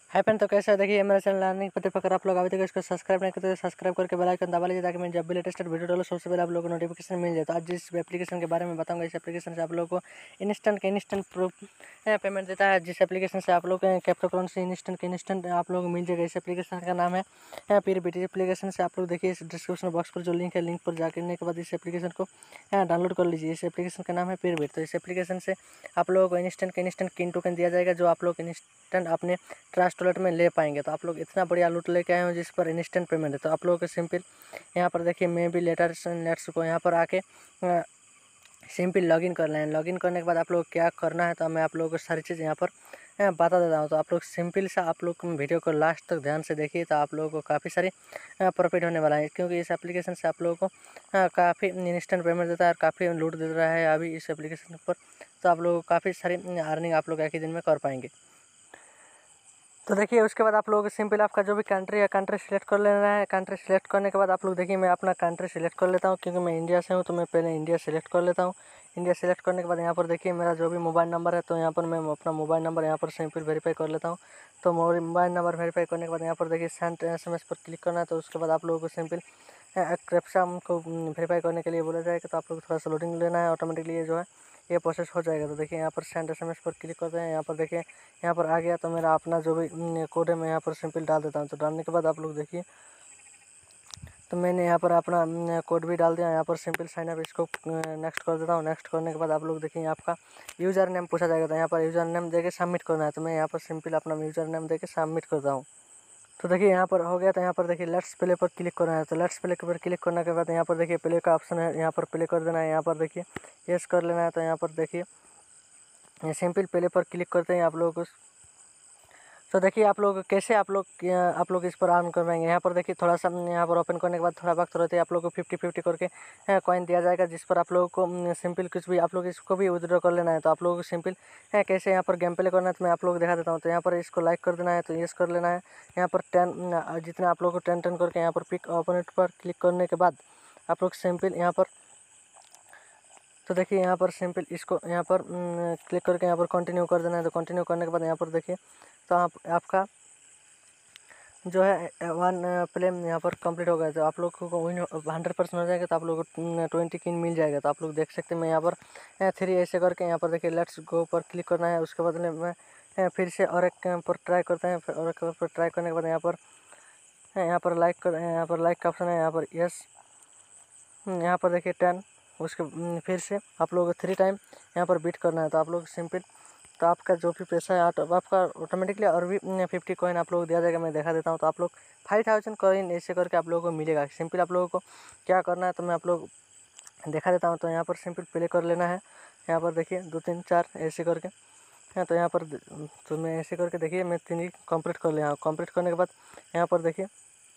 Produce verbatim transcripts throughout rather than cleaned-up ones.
Hi friend, तो कैसे है? देखिए मेरा चैनल अर्निंग प्रदीप, अगर आप लोग अभी तक इसको सब्सक्राइब नहीं करते तो सब्सक्राइब करके बेल आइकन दबा लीजिए ताकि मैं जब भी लेटेस्ट वीडियो डालूं सबसे पहले आप लोगों को नोटिफिकेशन मिल जाए। तो आज जिस एप्लीकेशन के बारे में बताऊंगा, इस एप्लीकेशन से आप लोगों को इंस्टेंट के इंस्टेंट प्रूफ पेमेंट देता है। जिस एप्लीकेशन से आप लोग कैप्चर करेंसी इंस्टेंट के इंस्टेंट आप लोग को मिल जाएगा। इस एप्लीकेशन का नाम है पीरबेट। एप्लीकेशन से आप लोग देखिए इस डिस्क्रिप्शन बॉक्स पर जो लिंक है, लिंक पर जाने के बाद इस एप्लीकेशन को डाउनलोड कर लीजिए। इस एप्लीकेशन का नाम है पीरबेट। तो इस एप्लीकेशन से आप लोगों को इंस्टेंट के इंस्टेंट किन टोकन दिया जाएगा, जो आप लोग इंस्टेंट अपने ट्रस्ट वॉलेट में ले पाएंगे। तो आप लोग इतना बढ़िया लूट लेके आए हो जिस पर इंस्टेंट पेमेंट है। तो आप लोगों को सिंपल यहाँ पर देखिए मैं भी लेटर लेट्स को यहाँ पर आके सिंपल लॉगिन कर लें। लॉगिन करने के बाद आप लोग क्या करना है, तो मैं आप लोगों को सारी चीज़ यहाँ पर बता देता हूँ। तो आप लोग सिंपल सा आप लोग वीडियो को लास्ट तक ध्यान से देखिए, तो आप लोगों को काफ़ी सारी प्रॉफिट होने वाला है, क्योंकि इस एप्लीकेशन से आप लोगों को काफ़ी इंस्टेंट पेमेंट देता है और काफ़ी लूट दे रहा है अभी इस एप्लीकेशन पर। तो आप लोग काफ़ी सारी अर्निंग आप लोग एक ही दिन में कर पाएंगे। तो देखिए उसके बाद आप लोग सिंपल आपका जो भी कंट्री है, कंट्री सिलेक्ट कर लेना है। कंट्री सिलेक्ट करने के बाद आप लोग देखिए मैं अपना कंट्री सिलेक्ट कर लेता हूँ, क्योंकि मैं इंडिया से हूँ तो मैं पहले इंडिया सिलेक्ट कर लेता हूँ। इंडिया सिलेक्ट करने के बाद यहाँ पर देखिए मेरा जो भी मोबाइल नंबर है, तो यहाँ पर मैं अपना मोबाइल नंबर यहाँ पर सिंपल वेरीफाई कर लेता हूँ। तो मोबाइल नंबर वेरीफाई करने के बाद यहाँ पर देखिए सेंड एस एम एस पर क्लिक करना है। तो उसके बाद आप लोगों को सिंपल कैप्चा को वेरीफाई करने के लिए बोला जाएगा। तो आप लोग थोड़ा सा लोडिंग लेना है, ऑटोमेटिकली ये जो है ये प्रोसेस हो जाएगा। तो देखिए यहाँ पर सेंड एस एम एस पर क्लिक करते हैं। यहाँ पर देखिए यहाँ पर आ गया, तो मेरा अपना जो भी कोड है मैं यहाँ पर सिंपल डाल देता हूँ। तो डालने के बाद आप लोग देखिए, तो मैंने यहाँ पर अपना कोड भी डाल दिया। यहाँ पर सिंपल साइन अप, इसको नेक्स्ट कर देता हूँ। नेक्स्ट करने के बाद आप लोग देखिए आपका यूज़र नेम पूछा जाएगा, तो यहाँ पर यूज़र नेम देके सबमिट करना है। तो मैं यहाँ पर सिंपल अपना यूज़र नेम देके सबमिट करता हूँ। तो देखिए यहाँ पर हो गया। तो यहाँ पर देखिए लेट्स प्ले पर क्लिक करना है। तो लेट्स प्ले पर क्लिक करने के बाद यहाँ पर देखिए प्ले का ऑप्शन है, यहाँ पर प्ले कर देना है। यहाँ पर देखिए यस कर लेना है। तो यहाँ पर देखिए सिंपल प्ले पर क्लिक करते हैं आप लोगों को। तो देखिए आप लोग कैसे आप लोग आप लोग इस पर अर्न कर पाएंगे। यहाँ पर देखिए थोड़ा सा यहाँ पर ओपन करने के बाद थोड़ा वक्त रहते हैं आप लोग को फिफ्टी फिफ्टी करके कॉइन दिया जाएगा, जिस पर आप लोगों को सिंपल कुछ भी आप लोग इसको भी विड्रॉ कर लेना है। तो आप लोगों को सिंपल कैसे यहाँ पर गेम प्ले करना है तो मैं आप लोग को दिखा देता हूँ। तो यहाँ पर इसको लाइक कर देना है, तो यस कर लेना है। यहाँ पर टेन जितना आप लोग को टेन टेन करके यहाँ पर पिक ओपोनेंट पर क्लिक करने के बाद आप लोग सिंपल यहाँ पर, तो देखिए यहाँ पर सिंपल इसको यहाँ पर क्लिक करके यहाँ पर कंटिन्यू कर देना है। तो कंटिन्यू करने के बाद यहाँ पर देखिए, तो आप आपका जो है वन प्ले यहाँ पर कंप्लीट हो गया। तो आप लोग को विन हंड्रेड परसेंट हो जाएगा। तो आप लोग को ट्वेंटी किन मिल जाएगा। तो आप लोग देख सकते हैं मैं यहाँ पर थ्री ऐसे करके यहाँ पर देखिए लेट्स गो पर क्लिक करना है। उसके बाद में फिर से और एक पर ट्राई करते हैं। और एक पर ट्राई करने के बाद यहाँ पर यहाँ पर लाइक कर यहाँ पर लाइक का ऑप्शन है, यहाँ पर यस, यहाँ पर देखिए टेन, उसके फिर से आप लोग थ्री टाइम यहाँ पर बीट करना है। तो आप लोग सिंपल, तो आपका जो भी पैसा है आपका ऑटोमेटिकली और भी फिफ्टी कॉइन आप लोग दिया जाएगा। मैं दिखा देता हूँ। तो आप लोग फाइव थाउजेंड कॉइन ऐसे करके आप लोगों को मिलेगा। सिंपल आप लोगों को क्या करना है तो मैं आप लोग दिखा देता हूँ। तो यहाँ पर सिंपल प्ले कर लेना है। यहाँ पर देखिए दो तीन चार ऐसे करके, तो यहाँ पर तो मैं ऐसे करके देखिए मैं तीन ही कम्प्लीट कर लिया हूँ। कम्प्लीट करने के बाद यहाँ पर देखिए,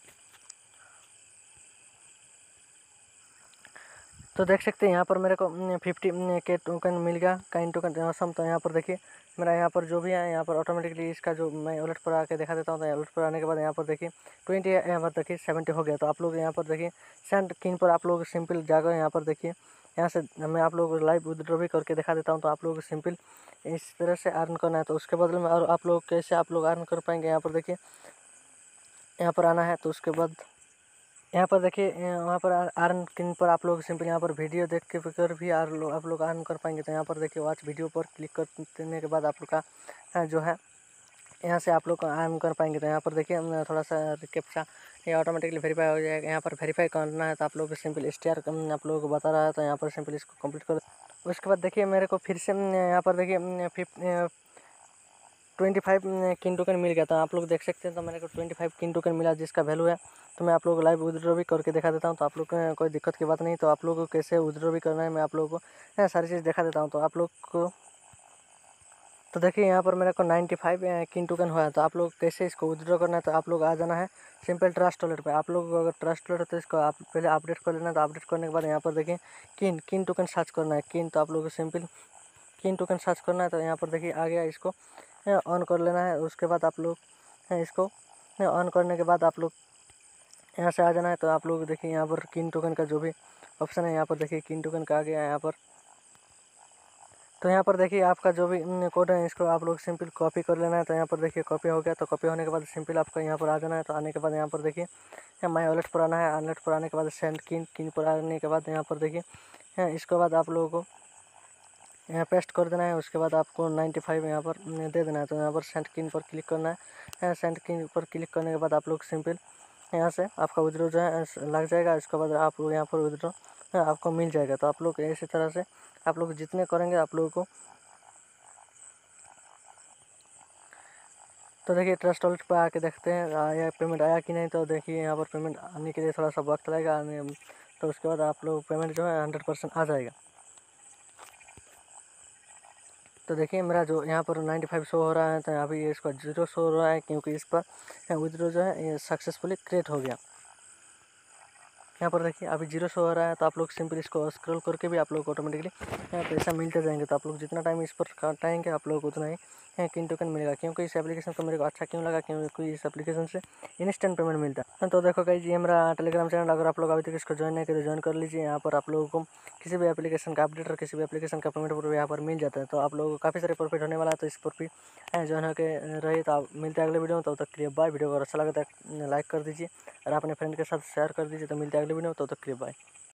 तो देख सकते हैं यहाँ पर मेरे को फिफ्टी के टोकन मिल गया, काइन टोकन सम। तो यहाँ पर देखिए मेरा यहाँ पर जो भी है यहाँ पर ऑटोमेटिकली इसका जो मैं वॉलेट पर आके दिखा देता हूँ। तो वॉलेट पर आने के बाद यहाँ पर देखिए ट्वेंटी यहाँ पर देखिए सेवेंटी हो गया। तो आप लोग यहाँ पर देखिए सेंड किन पर आप लोग सिंपल जाकर यहाँ पर देखिए, यहाँ से मैं आप लोगों को लाइव विड्रॉ भी करके दिखा देता हूँ। तो आप लोग को सिंपल इस तरह से अर्न करना है। तो उसके बदले में और आप लोग कैसे आप लोग अर्न कर पाएंगे, यहाँ पर देखिए यहाँ पर आना है। तो उसके बाद यहाँ पर देखिए वहाँ पर अर्न किन पर आप लोग सिंपल यहाँ पर वीडियो देख के कर भी आप लोग आप लोग अर्न कर पाएंगे। तो यहाँ पर देखिए वॉच वीडियो पर क्लिक करने के बाद आप लोग का जो है यहाँ से आप लोग अर्न कर पाएंगे। तो यहाँ पर देखिए थोड़ा सा कैप्चा ये ऑटोमेटिकली वेरीफाई हो जाएगा। यहाँ पर वेरीफाई करना है। तो आप लोग सिंपल स्टार आप लोगों को बता रहा है। तो यहाँ पर सिंपल इसको कंप्लीट कर, उसके बाद देखिए मेरे को फिर से यहाँ पर देखिए फिफ्ट ट्वेंटी फाइव किन टोकन मिल गया था। आप लोग देख सकते हैं। तो मेरे को ट्वेंटी फाइव किन टोकन मिला, जिसका वैल्यू है। तो मैं आप लोगों को लाइव विड्रॉ भी करके दिखा देता हूँ। तो आप लोग को कोई दिक्कत की बात नहीं। तो आप लोगों को कैसे विड्रॉ भी करना है मैं आप लोगों को सारी चीज़ दिखा देता हूँ। तो आप लोग को, तो देखिए यहाँ पर मेरे को नाइन्टी फाइव किन टोकन हुआ है। तो आप लोग कैसे इसको विड्रॉ करना है, तो आप लोग आ जाना है सिंपल ट्रस्ट वॉलेट पे। आप लोग अगर ट्रस्ट वॉलेट है तो इसको आप पहले अपडेट कर लेना है। तो अपडेट करने के बाद यहाँ पर देखिए किन किन टोकन सर्च करना है किन। तो आप लोग को सिंपल किन टोकन सर्च करना है। तो यहाँ पर देखिए आ गया, इसको ऑन कर लेना है। उसके बाद आप लोग इसको ऑन करने के बाद आप लोग यहाँ से आ जाना है। तो आप लोग देखिए यहाँ पर किन टोकन का जो भी ऑप्शन है, यहाँ पर देखिए किन टोकन का आ गया। यहाँ पर तो यहाँ पर देखिए आपका जो भी कोड है इसको आप लोग सिंपल कॉपी कर लेना है। तो यहाँ पर देखिए कॉपी हो गया। तो कॉपी होने के बाद सिंपल आपको यहाँ पर आ जाना है। तो आने के बाद यहाँ पर देखिए माई वॉलेट पर आना है। वॉलेट पर आने के बाद सेंड किन किन पर आने के बाद यहाँ पर देखिए इसके बाद आप लोगों को यहाँ पेस्ट कर देना है। उसके बाद आपको नाइन्टी फाइव यहाँ पर दे देना है। तो यहाँ पर सेंड किन पर क्लिक करना है। सेंड किन पर क्लिक करने के बाद आप लोग सिंपल यहाँ से आपका विड्रॉ जो है लग जाएगा। इसके बाद आप लोग यहाँ पर विड्रॉ आपको मिल जाएगा। तो आप लोग इसी तरह से आप लोग जितने करेंगे आप लोगों को। तो देखिए ट्रस्ट वॉलेट पर आके देखते हैं आया पेमेंट आया कि नहीं। तो देखिए यहाँ पर पेमेंट आने के लिए थोड़ा सा वक्त लगेगा आने, तो उसके बाद आप लोग पेमेंट जो है हंड्रेड परसेंट आ जाएगा। तो देखिए मेरा जो यहाँ पर नाइन्टी फाइव शो हो रहा है। तो अभी इसका जीरो शो हो रहा है क्योंकि इस पर विड्रॉ जो है ये सक्सेसफुली क्रिएट हो गया। यहाँ पर देखिए अभी जीरो शो हो रहा है। तो आप लोग सिंपल इसको स्क्रॉल करके भी आप लोग को ऑटोमेटिकली पैसा मिलते जाएंगे। तो आप लोग जितना टाइम इस पर काटाएंगे आप लोग उतना ही किन टोकन मिलेगा। क्योंकि इस एप्लीकेशन को मेरे को अच्छा क्यों लगा, क्योंकि इस एप्लीकेशन से इंस्टेंट पेमेंट मिलता है। तो देखो गाइस ये मेरा टेलीग्राम चैनल, अगर आप लोग अभी तक इसको ज्वाइन नहीं किए तो ज्वाइन कर लीजिए। यहाँ पर आप लोगों को किसी भी एप्लीकेशन का अपडेट और किसी भी एप्लीकेशन का पेमेंट यहाँ पर मिल जाता है। तो आप लोगों को काफ़ी सारे प्रॉफिट होने वाला है। तो इस प्रॉफिट ज्वाइन होकर रहिए। तो आप मिलते हैं अगले वीडियो में। तब तक के लिए बाय। वीडियो अगर अच्छा लगा तो लाइक कर दीजिए और अपने फ्रेंड के साथ शेयर कर दीजिए। तो मिलते हैं अगले वीडियो में। तब तक के लिए बाय।